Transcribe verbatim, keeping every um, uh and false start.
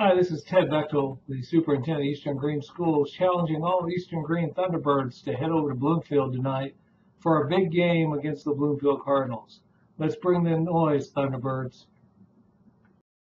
Hi, this is Ted Bechtel, the superintendent of Eastern Greene Schools, challenging all Eastern Greene Thunderbirds to head over to Bloomfield tonight for a big game against the Bloomfield Cardinals. Let's bring the noise, Thunderbirds.